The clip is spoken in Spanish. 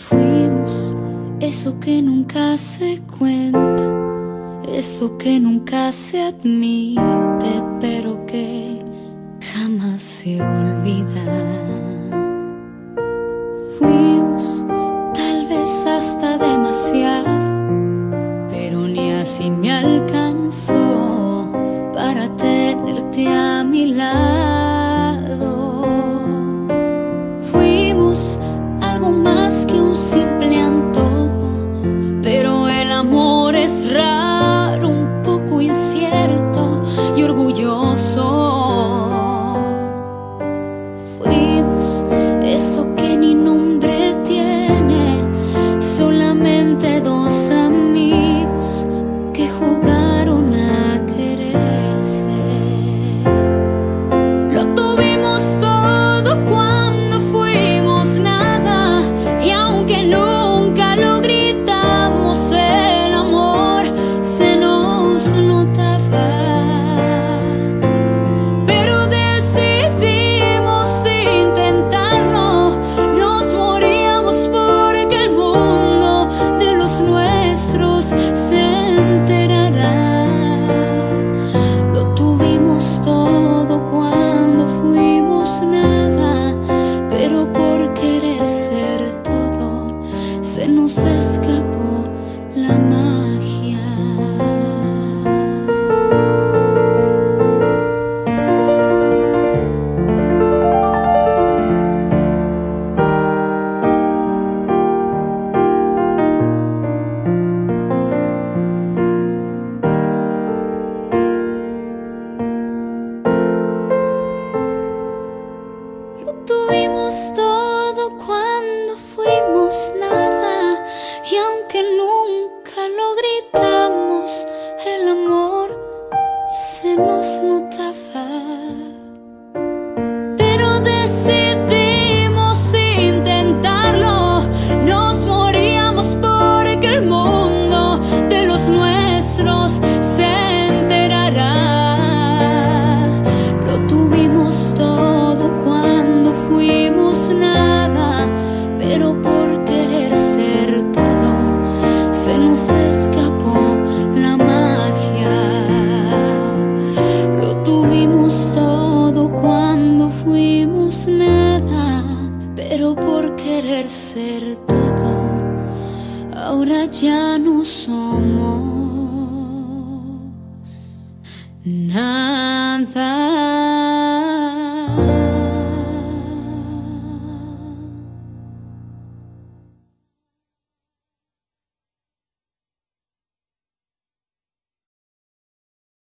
Fuimos eso que nunca se cuenta, eso que nunca se admite, pero que jamás se olvida. Fuimos tal vez hasta demasiado, pero ni así me alcanzó para tenerte a mi lado. Fuimos algo más que un simple antojo, pero el amor es raro, un poco incierto y orgulloso. Fuimos eso que ni nombre tiene, solamente dos amigos que jugaron a quererse. Lo tuvimos todo cuando fuimos nada, y aunque nunca lo gritamos, el amor se nos notaba. Pero decidimos intentarlo, nos moríamos porque el mundo de los nuestros se enterará. Lo tuvimos todo cuando fuimos nada, pero por querer ser todo se nos escapó la magia. Lo tuvimos todo cuando fuimos nada, y aunque nunca lo gritamos, el amor se nos notaba. Pero decidimos intentarlo, nos moríamos porque el mundo de los nuestros se enterará. Lo tuvimos todo cuando fuimos nada, pero por querer ser todo se nos escapó la magia. Lo tuvimos todo cuando fuimos nada, pero por querer ser todo, ahora ya no somos nada.